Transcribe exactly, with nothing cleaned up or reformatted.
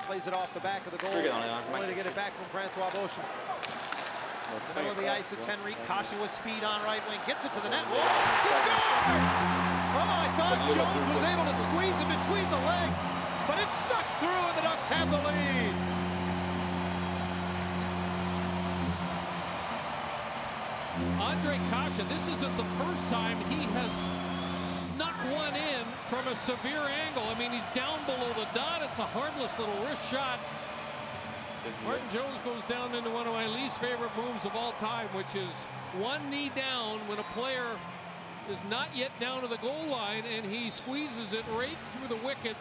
plays it off the back of the goal. Only to get it back from Francois Beauchamp. Middle of the ice, it's Henry. Kase with speed on right wing. Gets it to the net. Whoa, he scored! Oh, I thought Jones was able to squeeze it between the legs, but it snuck through and the Ducks have the lead. Ondrej Kase, this isn't the first time he has snuck one in from a severe angle. I mean, he's down below the dot. It's a harmless little wrist shot. Martin Jones goes down into one of my least favorite moves of all time, which is one knee down when a player is not yet down to the goal line, and he squeezes it right through the wicket.